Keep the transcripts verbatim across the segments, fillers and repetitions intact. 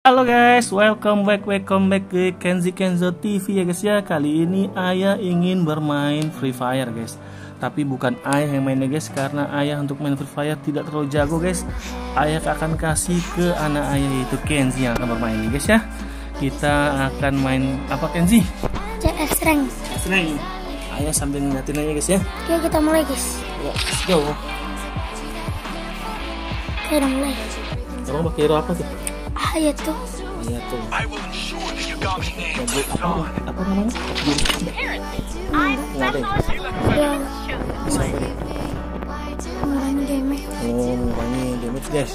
Halo guys, welcome back, welcome back ke Kenzi Kenzo T V ya guys ya. Kali ini ayah ingin bermain Free Fire guys. Tapi bukan ayah yang mainnya guys, karena ayah untuk main Free Fire tidak terlalu jago guys. Ayah akan kasih ke anak ayah, yaitu Kenzi, yang akan bermain nih guys ya. Kita akan main apa Kenzi? C S rank. C S rank. Ayah sambil ngeliatin aja guys ya. Oke, kita mulai guys. Let's go. Oke, udah mulai. Kamu pakai hero apa tuh? Ah, ya tuh. Iya tuh. Apa, apa namanya? Nggak ada. Ya, Siapa deh? mengurangi damage. Oh, mengurangi damage guys.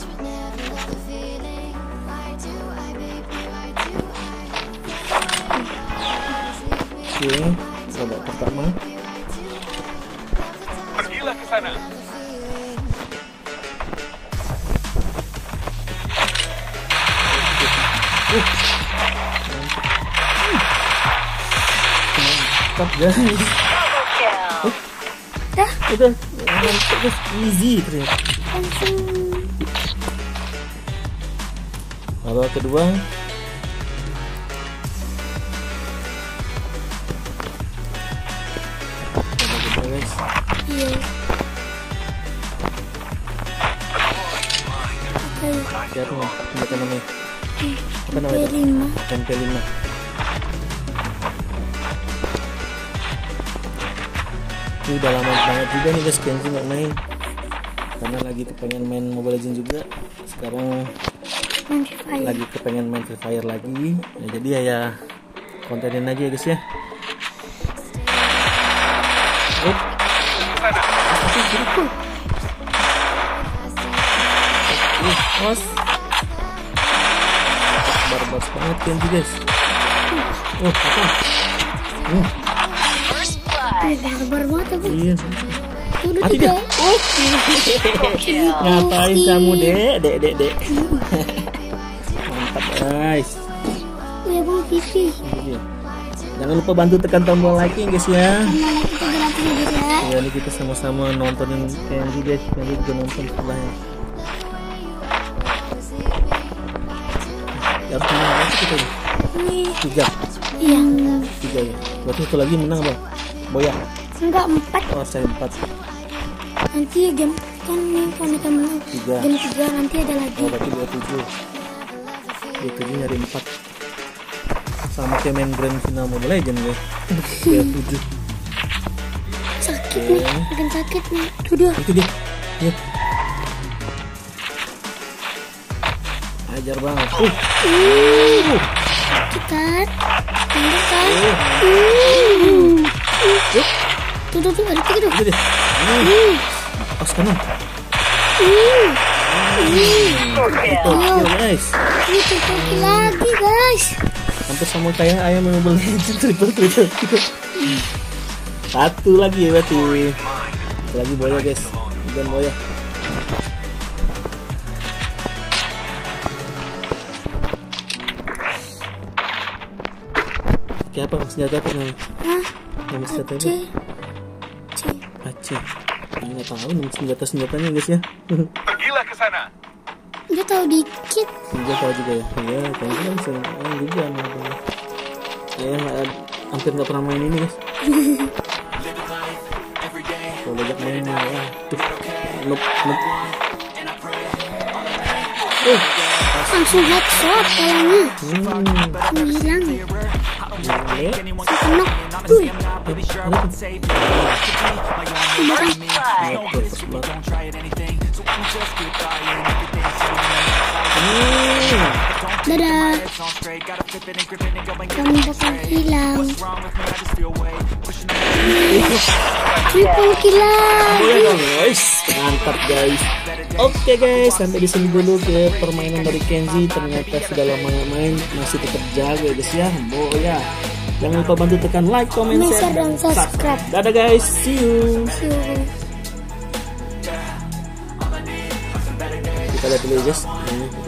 Oke, babak pertama. Pergilah ke sana. Mantap guys. Dah, Udah, mantap guys, easy ternyata. langsung. Babak kedua. Babak kedua guys. Iya. Oke, Siapa nih? Apa namanya? Apa namanya? P lima. M P lima. Ini udah lama banget juga nih guys Kenzi nggak main, karena lagi kepengen main Mobile Legends juga. Sekarang Main Free Fire. lagi kepengen main Free Fire lagi ya, jadi ya kontenin aja ya guys ya. Up. Tapi gitu. Uh, Mas. Barbar banget Kenzi guys. Oh, apa? Uh, Eh, barbar banget aku. iya. Udah Mati tiga. dia. Oke. Ngapain kamu, Dek? Dek, Dek, Dek. Mantap, guys. Iya, bang pipi. Iya. Jangan lupa bantu tekan tombol like guys ya. Sama lagi kita gratis ya guys ya. Ya, ini kita sama-sama nontonin Kenzi guys. Kenzi juga nonton sebelahnya. Ya, harus menang aja kita nih. Ini Tiga. iya. Tiga ya. Berarti satu lagi menang, Bang. Boya. Enggak, empat. Oh, saya empat. Nanti game kan nih kalau kita menang. Tiga. Game tiga nanti ada lagi. Oh, berarti dua tujuh. Dua tujuh nyari empat. Sama kayak main Grand Final Mobile Legends ya. Dua tujuh. Sakit Oke. nih, makin sakit nih. Tuh dia. Itu dia. Ya. Ajar banget. Uh. Uh. Sakit kan? Tunggu kan? Uh. Uh. Uh. Tuh tuh tuh ada tiga tuh. Itu dia. Uh. Uh. Pas kanan. Uh. Itu kill guys. Itu kaki lagi guys. Hampir sama kayak ayam Mobile Legends, triple triple triple. Satu lagi ya berarti. Satu lagi Boya guys. Dan Boya. Kayak apa senjata apa namanya? Hah? Nama senjata C. apa? C. Aceh. Ini nggak tahu nama senjata senjatanya guys ya. Pergilah ke sana. Dia tahu dikit. Dia tahu juga ya. Iya, kayaknya kan sering main juga namanya. Ya, nggak, hampir nggak pernah main ini guys. Kalau banyak main ya. Tuh, nup nup. Oh, Langsung headshot kayaknya. hmm, Menghilang. boleh. Kenok. Wih. Ada tuh. Kemarin. Iya, bagus banget. Hmm. Dadah. Kamu bakal hilang. Triple kill. Boleh dong guys, mantap guys. Oke guys, sampai di sini dulu ke permainan dari Kenzi. Ternyata sudah lama nggak main, masih tetap jago guys ya. Boya. Jangan lupa bantu tekan like, comment, share, dan subscribe. Dadah guys, see you. See you. Kita lihat dulu ya guys. Ini